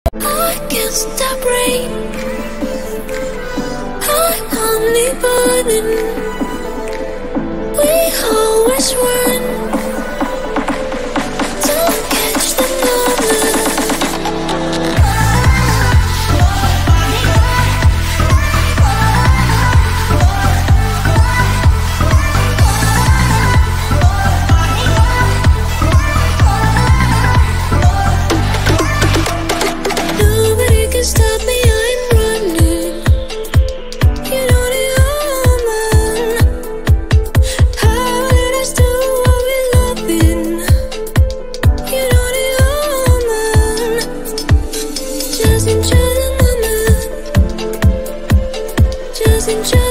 I can't stop rain. I'm only burning. We always run. Don't catch the moment. Nobody can stop me, I'm running. You know the omen. How did I do what we loving? You know the omen. Just enjoy the moment. Just enjoy.